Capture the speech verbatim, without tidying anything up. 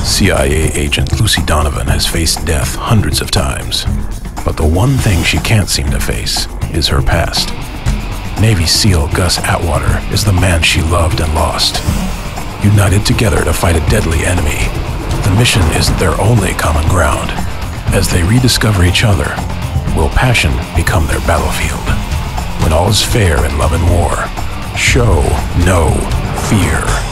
C I A agent Lucy Donovan has faced death hundreds of times, but the one thing she can't seem to face is her past. Navy SEAL Gus Atwater is the man she loved and lost. United together to fight a deadly enemy, the mission isn't their only common ground. As they rediscover each other, will passion become their battlefield? When all is fair in love and war, show no fear.